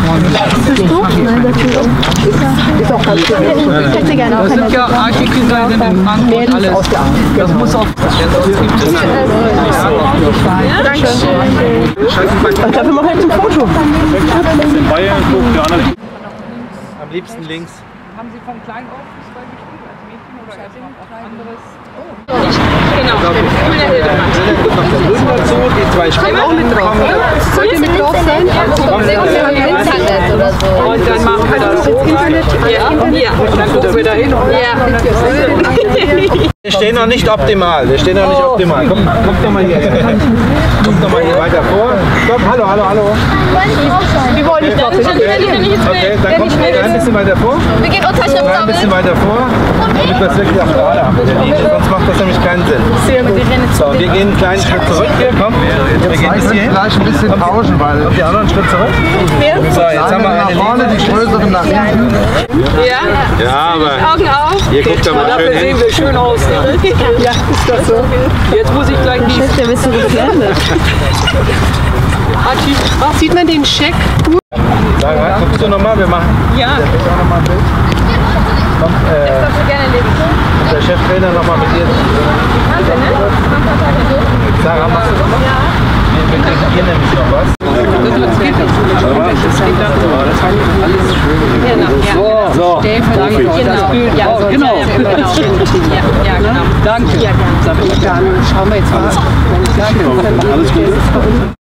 Ist auch ganz schön. Das sind ja Architekten in Frankfurt alles. Das muss auch. Dafür machen wir jetzt ein Foto. In Bayern guckt der andere. Am liebsten links. Haben Sie von klein auf Fußball gespielt als Mädchen oder erst noch was anderes? Genau. Dazu, die zwei Spieler Auch mit drauf, oder? Sollt ihr mit drauf sein? Internet oder so. Und dann machen wir das so rein. Ja. Und dann gucken wir da hin. Wir stehen noch nicht optimal. Wir stehen noch nicht optimal. Kommt doch mal hier. Kommt doch mal hier weiter vor. Komm, hallo. Wir wollen nicht drauf. Okay, dann kommt ein bisschen weiter vor. Wir gehen Unterschrift Ein bisschen weiter vor, damit wir es wirklich auch gerade haben mit der Linie. Sonst macht das nämlich keinen Sinn. So, wir gehen einen kleinen Schritt zurück hier. Komm, wir gehen bis hierhin. Gleich ein bisschen tauschen, weil Kommt die anderen einen Schritt zurück. So, jetzt haben wir nach eine vorne, Linie. die größeren nach hinten. Ja. Ja, aber Augen auf. hier guckt doch mal Dafür schön sehen hin. wir schön aus. Ja, ist das so? Jetzt muss ich gleich die. Der bist du gefährdet. Ach, sieht man den Scheck? Sarah, guckst du nochmal? Wir machen Ja. auch nochmal ein Bild. Kommt der Cheftrainer nochmal mit dir. Sarah, machst du das noch? Wir kriegen hier nämlich noch was. So. Genau. Danke. Dann schauen wir jetzt mal. Alles gut.